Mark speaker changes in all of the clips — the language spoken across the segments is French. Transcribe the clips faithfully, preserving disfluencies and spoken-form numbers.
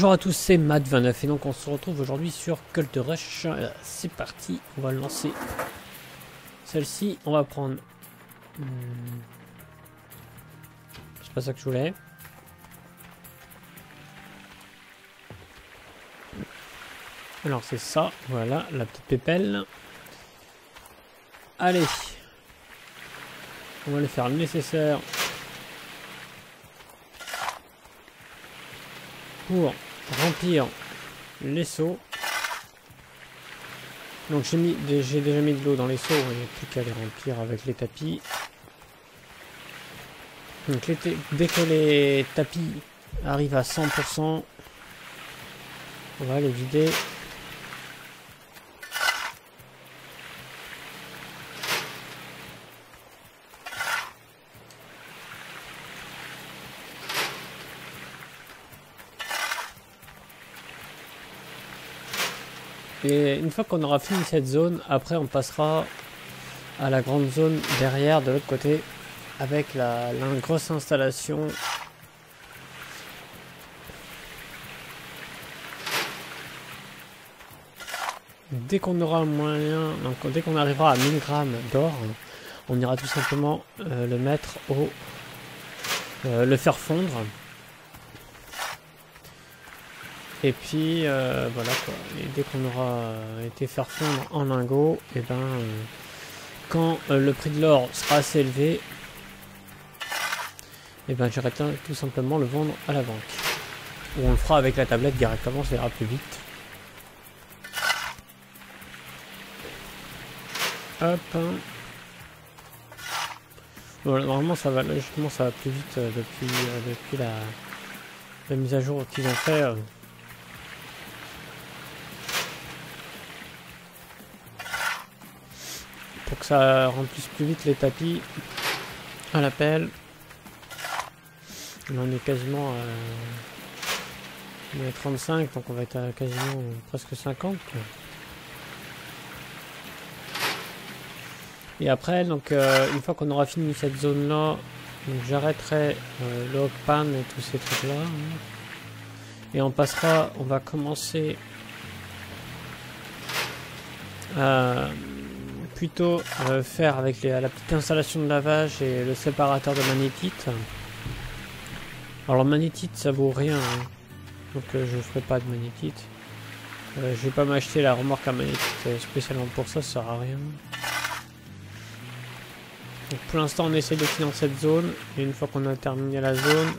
Speaker 1: Bonjour à tous, c'est Matt vingt-neuf et donc on se retrouve aujourd'hui sur Cult Rush. C'est parti, on va lancer celle-ci. On va prendre... Hmm. C'est pas ça que je voulais. Alors c'est ça, voilà, la petite pépelle. Allez. On va aller faire le nécessaire pour remplir les seaux. Donc j'ai mis, j'ai déjà mis de l'eau dans les seaux, il n'y a plus qu'à les remplir avec les tapis. Donc les dès que les tapis arrivent à cent pour cent, on va les vider. Et une fois qu'on aura fini cette zone, après on passera à la grande zone derrière de l'autre côté avec la, la grosse installation. Dès qu'on aura le moyen, donc dès qu'on arrivera à mille grammes d'or, on ira tout simplement euh, le mettre au... Euh, le faire fondre. Et puis euh, voilà quoi, et dès qu'on aura été faire fondre en lingots, et ben euh, quand euh, le prix de l'or sera assez élevé, et ben j'irai tout simplement le vendre à la banque. Ou on le fera avec la tablette directement, ça ira plus vite. Hop. Voilà, normalement ça va, logiquement ça va plus vite euh, depuis, euh, depuis la, la mise à jour qu'ils ont fait. Euh, Pour que ça remplisse plus vite les tapis à la pelle. Là on est quasiment à, on est à trente-cinq, donc on va être à quasiment presque cinquante. Et après, donc euh, une fois qu'on aura fini cette zone là, j'arrêterai euh, le Hogpan et tous ces trucs là. Hein. Et on passera, on va commencer à plutôt euh, faire avec les, la petite installation de lavage et le séparateur de magnétite. Alors magnétite ça vaut rien, hein. Donc euh, je ferai pas de magnétite. Euh, je vais pas m'acheter la remorque à magnétite spécialement pour ça, ça sert à rien. Donc pour l'instant on essaie de finir cette zone et une fois qu'on a terminé la zone,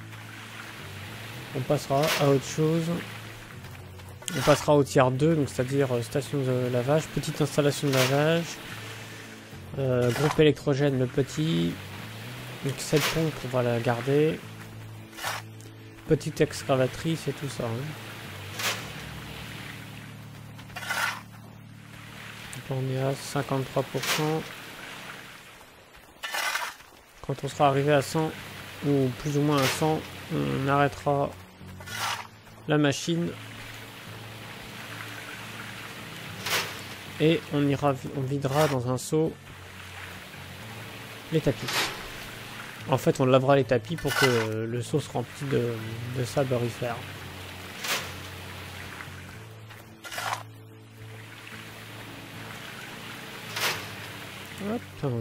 Speaker 1: on passera à autre chose. On passera au tiers deux, donc c'est-à-dire euh, station de lavage, petite installation de lavage, euh, groupe électrogène le petit, donc cette pompe on va la garder, petite excavatrice et tout ça. Hein. Donc on est à cinquante-trois pour cent. Quand on sera arrivé à cent, ou plus ou moins à cent, on arrêtera la machine. Et on ira, on videra dans un seau les tapis. En fait, on lavera les tapis pour que le seau se remplisse de, de sable aurifère. Hop.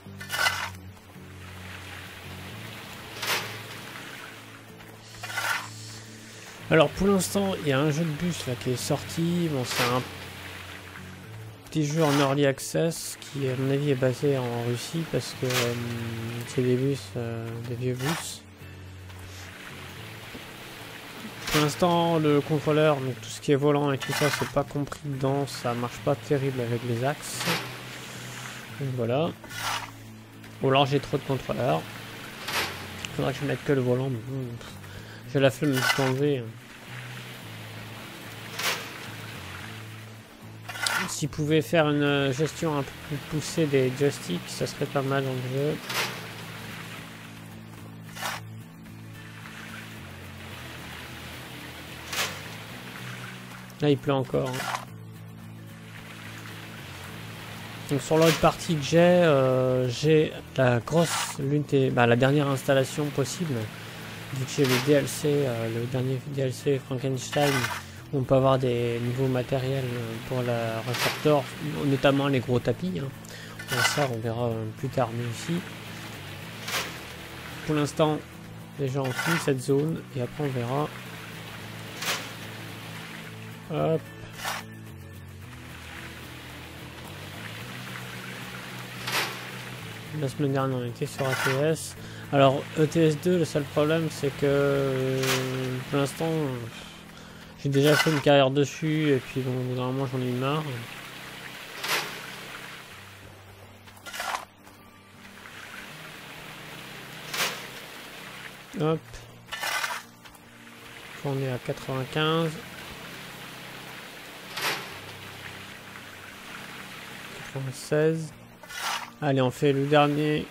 Speaker 1: Alors pour l'instant, il y a un jeu de bus là qui est sorti. Bon, c'est un petit jeu en early access qui à mon avis est basé en Russie parce que euh, c'est des bus, euh, des vieux bus. Pour l'instant le contrôleur, donc tout ce qui est volant et tout ça c'est pas compris dedans, ça marche pas terrible avec les axes. Donc voilà. Ou alors j'ai trop de contrôleurs. Faudra que je mette que le volant. J'ai la flemme de tout enlever. S'ils pouvaient faire une gestion un peu plus poussée des joysticks, ça serait pas mal dans le jeu. Là il pleut encore. Hein. Donc sur l'autre partie que j'ai, euh, j'ai la grosse, l'une des, bah, la dernière installation possible. vu que j'ai le D L C, euh, le dernier D L C Frankenstein, on peut avoir des nouveaux matériels pour la recherche d'or, notamment les gros tapis. Hein. Bon, ça, on verra plus tard, mais aussi. Pour l'instant, déjà on finit cette zone et après on verra. Hop. La semaine dernière on était sur A T S. Alors E T S deux, le seul problème c'est que euh, pour l'instant j'ai déjà fait une carrière dessus et puis bon, normalement j'en ai eu marre. Hop. On est à quatre-vingt-quinze. quatre-vingt-seize. Allez, on fait le dernier.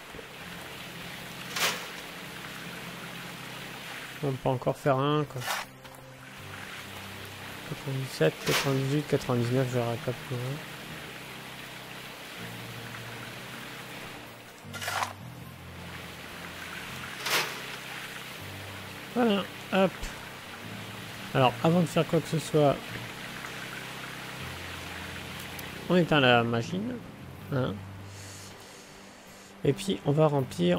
Speaker 1: On peut encore faire un quoi. quatre-vingt-dix-sept, quatre-vingt-dix-huit, quatre-vingt-dix-neuf, j'aurais pas plus loin. Voilà, hop. Alors, avant de faire quoi que ce soit, on éteint la machine. Hein. Et puis, on va remplir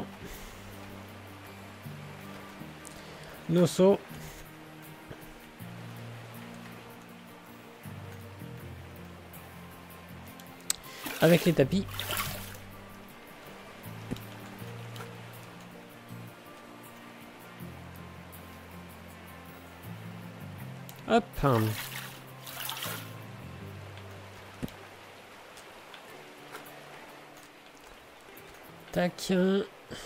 Speaker 1: nos seaux. Avec les tapis. Hop. Tac. Il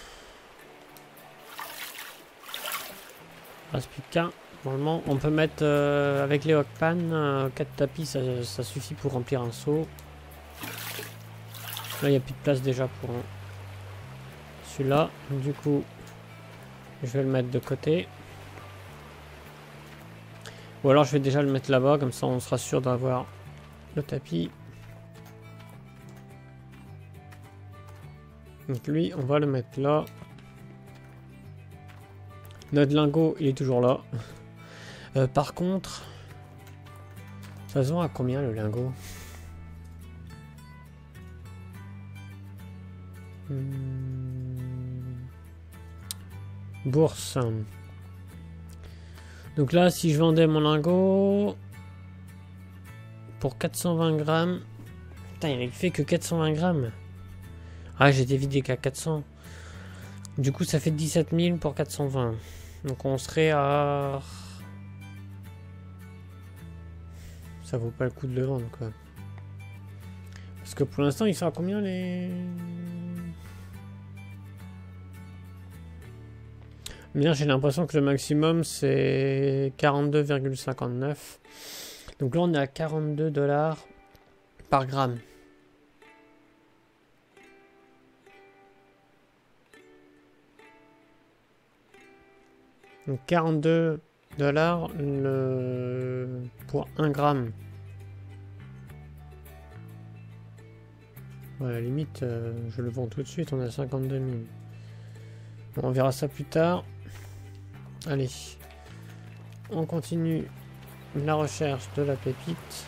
Speaker 1: reste plus qu'un. Normalement, on peut mettre euh, avec les Hockpan, euh, quatre tapis, ça, ça suffit pour remplir un seau. Là, il n'y a plus de place déjà pour hein, celui-là. Du coup, je vais le mettre de côté. Ou alors, je vais déjà le mettre là-bas, comme ça, on sera sûr d'avoir le tapis. Donc lui, on va le mettre là. Notre lingot, il est toujours là. Euh, par contre, ça se vend à combien le lingot? hmm. Bourse. Donc là, si je vendais mon lingot pour quatre cent vingt grammes, putain, il fait que quatre cent vingt grammes. Ah, j'ai dévidé qu'à quatre cents. Du coup, ça fait dix-sept mille pour quatre cent vingt. Donc on serait à... Ça vaut pas le coup de le vendre, quoi. Parce que pour l'instant, ils sont à combien, les... Bien, j'ai l'impression que le maximum, c'est quarante-deux virgule cinquante-neuf. Donc là, on est à quarante-deux dollars par gramme. Donc quarante-deux dollars le... pour un gramme. Ouais, à la limite, euh, je le vends tout de suite, on a cinquante-deux mille. Bon, on verra ça plus tard. Allez, on continue la recherche de la pépite.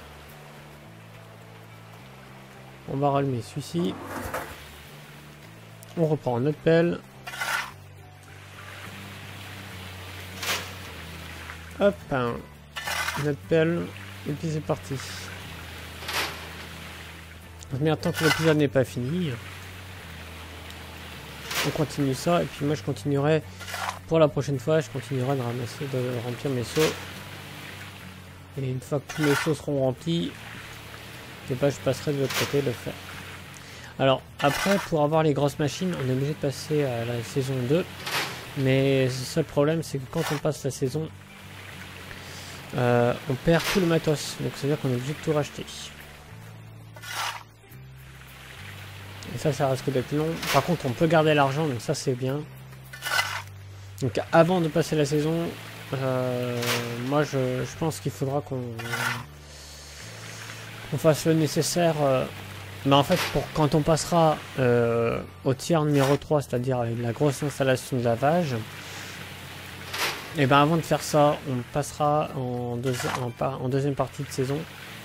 Speaker 1: On va rallumer celui-ci. On reprend notre pelle. Hop, hein, notre pelle, et puis c'est parti. Mais attends que l'épisode n'est pas fini. On continue ça, et puis moi je continuerai, pour la prochaine fois, je continuerai de ramasser, de remplir mes seaux. Et une fois que tous mes seaux seront remplis, et ben, je passerai de l'autre côté le faire. Alors, après, pour avoir les grosses machines, on est obligé de passer à la saison deux. Mais le seul problème, c'est que quand on passe la saison, Euh, on perd tout le matos, donc ça veut dire qu'on est obligé de tout racheter. Et ça, ça risque d'être long. Par contre, on peut garder l'argent, donc ça c'est bien. Donc avant de passer la saison, euh, moi je, je pense qu'il faudra qu'on qu'on fasse le nécessaire. Euh, mais en fait, pour quand on passera euh, au tiers numéro trois, c'est-à-dire avec la grosse installation de lavage, Et ben avant de faire ça, on passera en, deuxi en, en deuxième partie de saison.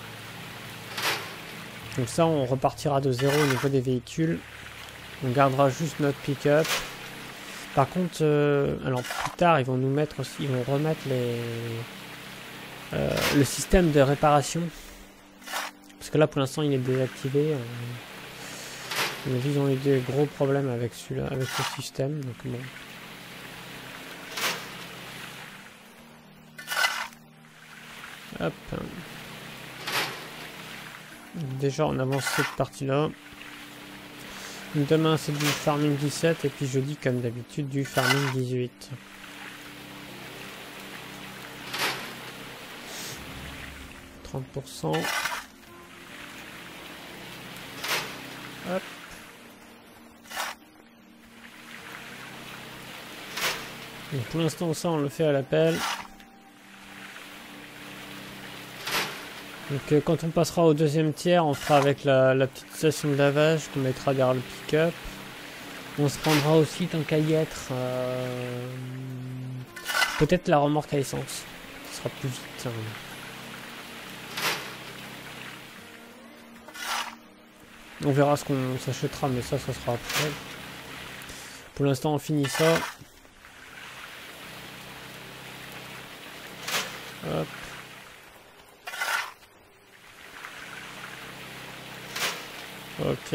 Speaker 1: Donc ça, on repartira de zéro au niveau des véhicules. On gardera juste notre pick-up. Par contre, euh, alors plus tard, ils vont nous mettre aussi, ils vont remettre les, euh, le système de réparation. Parce que là, pour l'instant, il est désactivé. Euh, ils ont eu des gros problèmes avec celui-là, avec ce système. Donc bon. Hop. Déjà, on avance cette partie-là. Demain, c'est du farming dix-sept et puis jeudi, comme d'habitude, du farming dix-huit. trente pour cent. Hop. Donc pour l'instant, ça, on le fait à l'appel. Donc euh, quand on passera au deuxième tiers, on fera avec la, la petite station de lavage qu'on mettra derrière le pick-up. On se prendra aussi, tant qu'à y être, euh, peut-être la remorque à essence. Ce sera plus vite. Hein. On verra ce qu'on s'achètera, mais ça, ça sera après. Pour l'instant, on finit ça. Hop. Ok.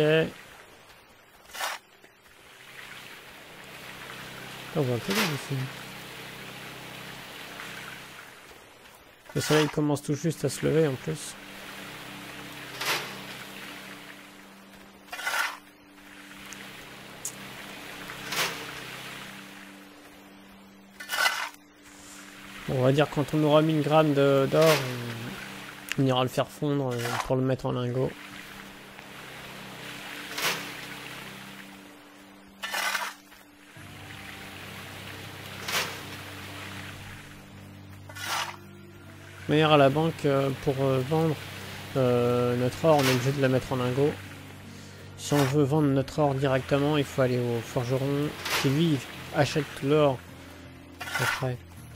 Speaker 1: On voit un peu bien ici. Le soleil commence tout juste à se lever en plus. Bon, on va dire quand on aura mis une gramme d'or, on, on ira le faire fondre pour le mettre en lingot. De manière à la banque, euh, pour euh, vendre euh, notre or, on est obligé de la mettre en lingot. Si on veut vendre notre or directement, il faut aller au forgeron qui lui achète l'or après.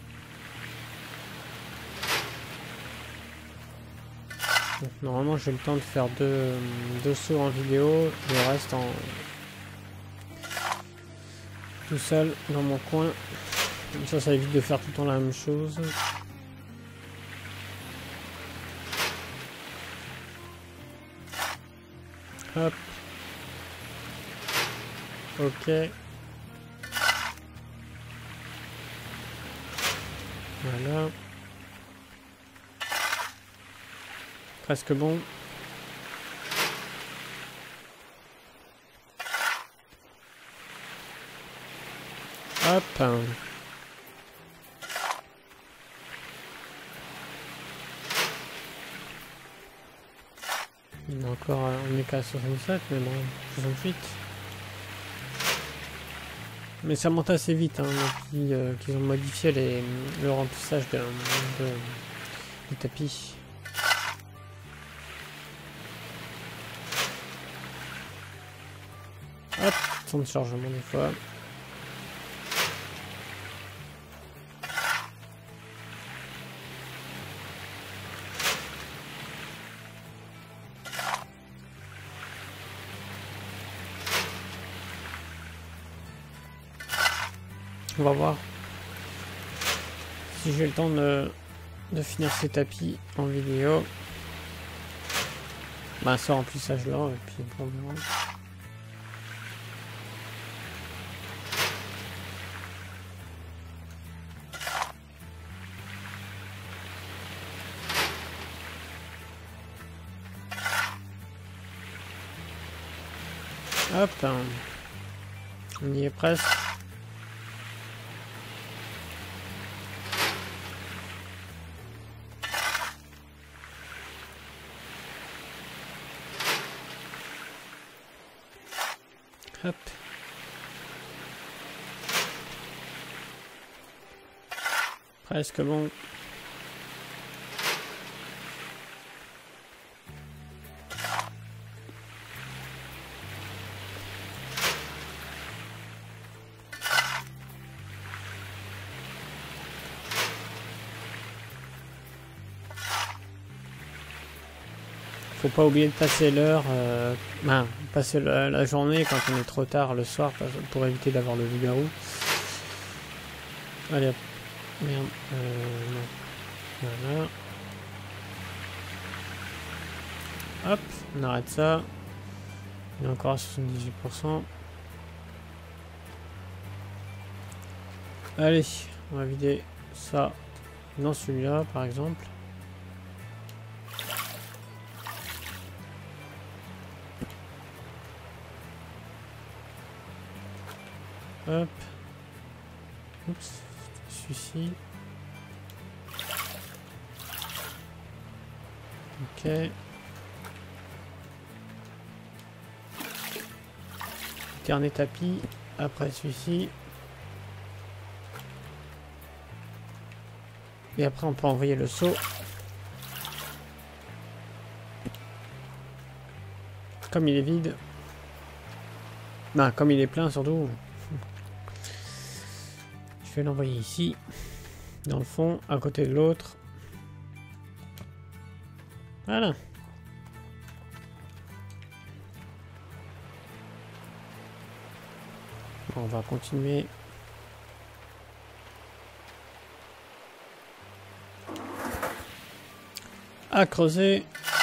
Speaker 1: Donc, normalement j'ai le temps de faire deux, deux sauts en vidéo et le reste en tout seul dans mon coin. Comme ça, ça évite de faire tout le temps la même chose. Hop. Ok. Voilà. Presque bon. Hop. Il est encore, on est qu'à soixante-sept, mais bon, soixante-huit. Mais ça monte assez vite, hein, depuis euh, qu'ils ont modifié les, le remplissage de, de, du tapis. Hop, temps de chargement des fois. On va voir si j'ai le temps de, de finir ces tapis en vidéo. Bah, ce remplissage là, et puis on verra. Hop, on y est presque. Hop. Presque bon. faut pas oublier de passer l'heure, euh, ben, passer la, la journée quand on est trop tard le soir pour éviter d'avoir le loup-garou. Allez hop, merde, euh, non. Voilà. Hop, on arrête ça. Il est encore à soixante-dix-huit pour cent. Allez, on va vider ça dans celui-là par exemple. Hop. Oups, celui-ci. Ok. Dernier tapis, après celui-ci. Et après on peut envoyer le seau. Comme il est vide. Ben, comme il est plein surtout. Je vais l'envoyer ici. Dans le fond, à côté de l'autre. Voilà. Bon, on va continuer. À creuser.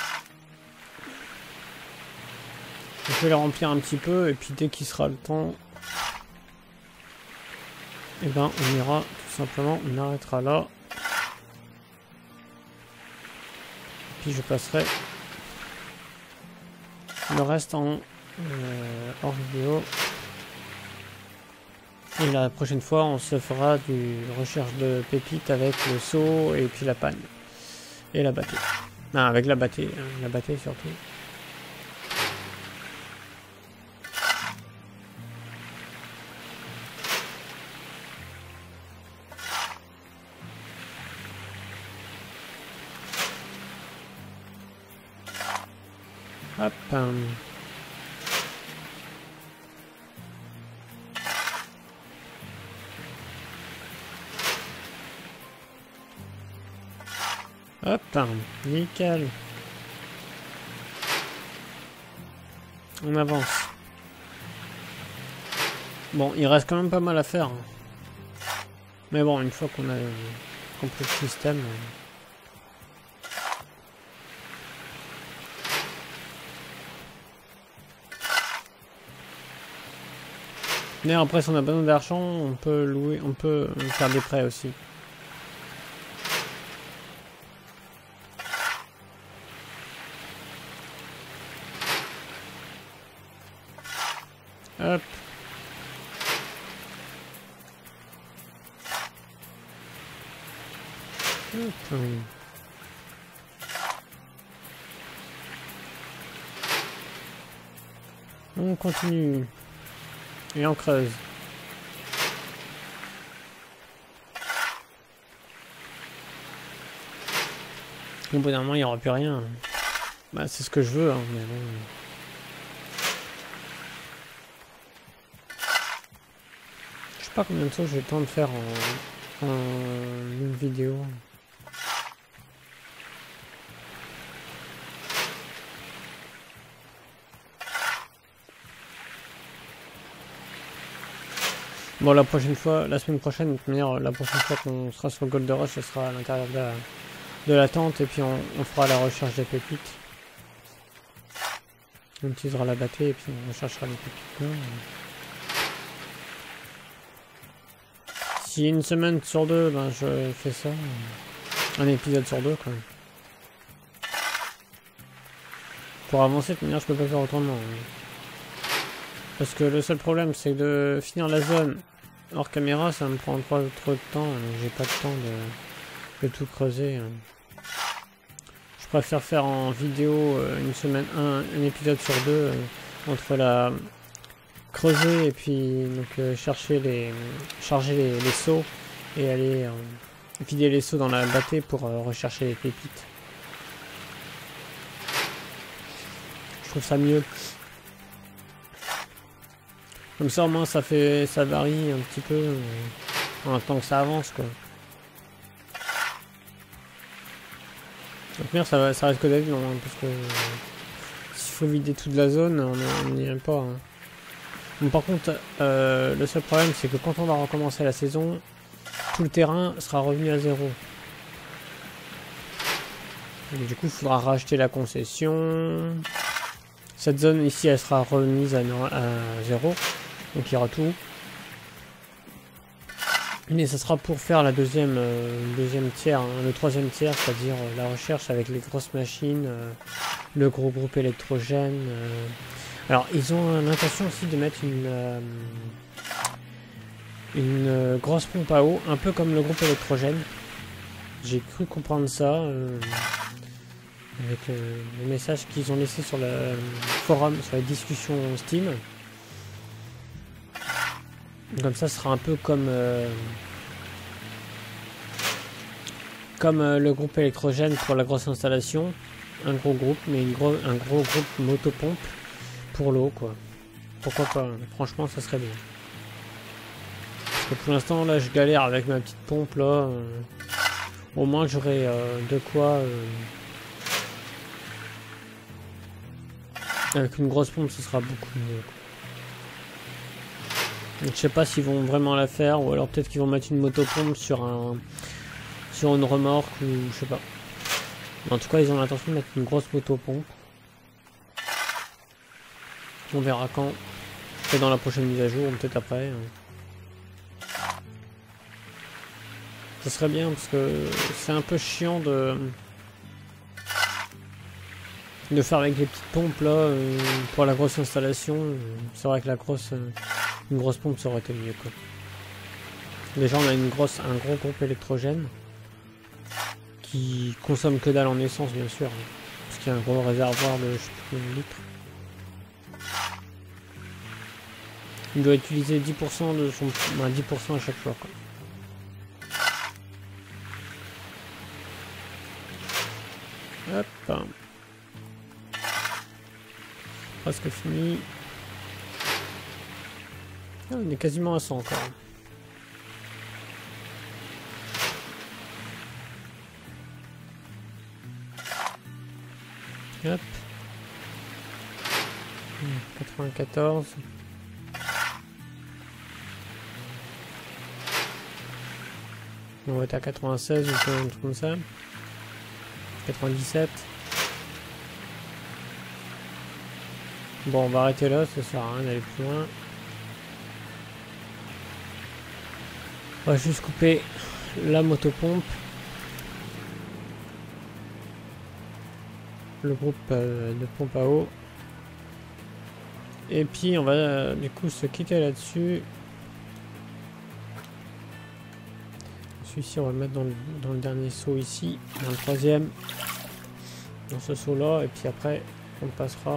Speaker 1: Je vais le remplir un petit peu et puis dès qu'il sera le temps, et eh ben on ira tout simplement, on arrêtera là. Puis je passerai le reste en euh, hors vidéo. Et la prochaine fois on se fera du recherche de pépites avec le seau et puis la panne. Et la battée. Non, avec la battée, hein, la battée surtout. Hop. Hum. Hop, nickel. On avance. Bon, il reste quand même pas mal à faire. Mais bon, une fois qu'on a compris le système... Mais après, si on a besoin d'argent, on peut louer, on peut faire des prêts aussi. Hop. Hop. On continue. Et on creuse. Au bout d'un moment, il n'y aura plus rien. Bah, c'est ce que je veux, hein, mais bon. Je sais pas combien de choses j'ai le temps de faire en, en une vidéo. Bon, la prochaine fois, la semaine prochaine, de toute manière, la prochaine fois qu'on sera sur le Gold Rush, ce sera à l'intérieur de la, de la tente et puis on, on fera la recherche des pépites. On utilisera la battée et puis on recherchera les pépites. Non. Si une semaine sur deux, ben je fais ça. Un épisode sur deux, quoi. Pour avancer, de toute manière, je peux pas faire autrement. Parce que le seul problème, c'est de finir la zone hors caméra, ça me prend trop, trop de temps. J'ai pas le temps de, de tout creuser. Je préfère faire en vidéo une semaine, un, un épisode sur deux, euh, entre la creuser et puis donc euh, chercher les, charger les, les seaux et aller euh, vider les seaux dans la battée pour euh, rechercher les pépites. Je trouve ça mieux. Comme ça au moins ça fait, ça varie un petit peu euh, en même temps que ça avance, quoi. Donc merde, ça, ça risque d'être long, hein, parce que euh, faut vider toute la zone, on n'y est pas. Hein. Bon, par contre, euh, le seul problème, c'est que quand on va recommencer la saison, tout le terrain sera revenu à zéro. Et du coup, il faudra racheter la concession. Cette zone ici, elle sera remise à, à zéro. Donc il y aura tout. Mais ça sera pour faire la deuxième, euh, deuxième tiers, hein, le troisième tiers, c'est-à-dire euh, la recherche avec les grosses machines, euh, le gros groupe électrogène. Euh. Alors, ils ont l'intention aussi de mettre une, euh, une euh, grosse pompe à eau, un peu comme le groupe électrogène. J'ai cru comprendre ça, euh, avec euh, les messages qu'ils ont laissés sur le euh, forum, sur les discussions Steam. Comme ça, ce sera un peu comme euh, comme euh, le groupe électrogène pour la grosse installation, un gros groupe, mais une gros, un gros groupe motopompe pour l'eau, quoi. Pourquoi pas? Franchement, ça serait bien. Parce que pour l'instant, là, je galère avec ma petite pompe, là. Euh, au moins, j'aurai euh, de quoi. Euh, avec une grosse pompe, ce sera beaucoup mieux, quoi. Je sais pas s'ils vont vraiment la faire, ou alors peut-être qu'ils vont mettre une motopompe sur un sur une remorque, ou je sais pas. En tout cas, ils ont l'intention de mettre une grosse motopompe. On verra quand. Peut-être dans la prochaine mise à jour, ou peut-être après. Ça serait bien, parce que c'est un peu chiant de de faire avec les petites pompes là, euh, pour la grosse installation. C'est vrai que la grosse... Euh, une grosse pompe, ça aurait été mieux, quoi. Déjà, on a une grosse, un gros groupe électrogène qui consomme que dalle en essence, bien sûr, hein, parce qu'il y a un gros réservoir de je sais plus combien de litres. Il doit utiliser dix pour cent de son, ben, dix pour cent à chaque fois, quoi. Hop. Presque fini. Ah, on est quasiment à cent encore. Hop. quatre-vingt-quatorze. On va être à quatre-vingt-seize ou un truc comme ça. quatre-vingt-dix-sept. Bon, on va arrêter là, ça sert à rien d'aller plus loin. On va juste couper la motopompe. Le groupe euh, de pompe à eau. Et puis on va euh, du coup se quitter là-dessus. Celui-ci on va le mettre dans le, dans le dernier saut ici. Dans le troisième. Dans ce saut là. Et puis après on passera.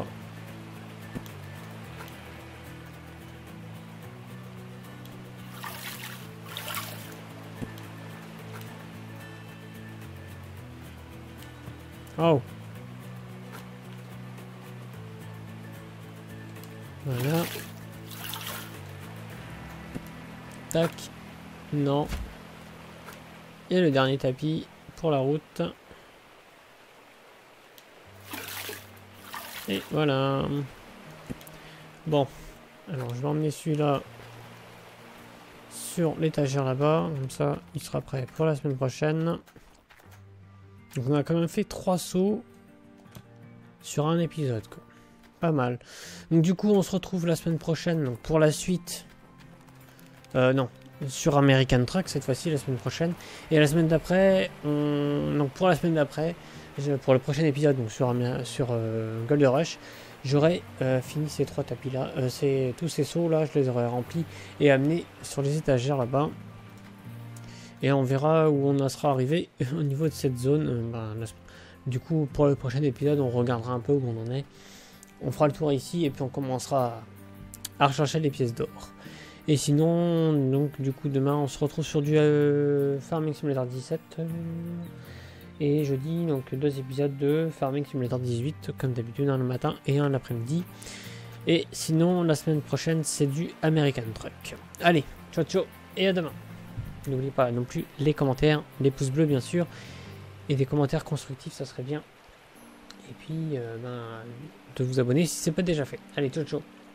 Speaker 1: Oh. Voilà. Tac. Non. Et le dernier tapis pour la route. Et voilà. Bon. Alors je vais emmener celui-là sur l'étagère là-bas. Comme ça, il sera prêt pour la semaine prochaine. Donc on a quand même fait trois sauts sur un épisode, quoi. Pas mal. Donc du coup on se retrouve la semaine prochaine donc, pour la suite. Euh, non, sur American Truck cette fois-ci la semaine prochaine. Et la semaine d'après, on... donc pour la semaine d'après, pour le prochain épisode donc sur, sur euh, Gold Rush, j'aurai euh, fini ces trois tapis là, euh, ces... tous ces sauts là, je les aurai remplis et amenés sur les étagères là-bas. Et on verra où on en sera arrivé au niveau de cette zone. Euh, ben, la... Du coup, pour le prochain épisode, on regardera un peu où on en est. On fera le tour ici et puis on commencera à rechercher les pièces d'or. Et sinon, donc du coup, demain, on se retrouve sur du euh, Farming Simulator dix-sept. Euh, et jeudi, donc deux épisodes de Farming Simulator dix-huit, comme d'habitude, un le matin et un l'après-midi. Et sinon, la semaine prochaine, c'est du American Truck. Allez, ciao ciao et à demain. N'oubliez pas non plus les commentaires, les pouces bleus bien sûr, et des commentaires constructifs, ça serait bien. Et puis, euh, ben, de vous abonner si ce n'est pas déjà fait. Allez, ciao ciao.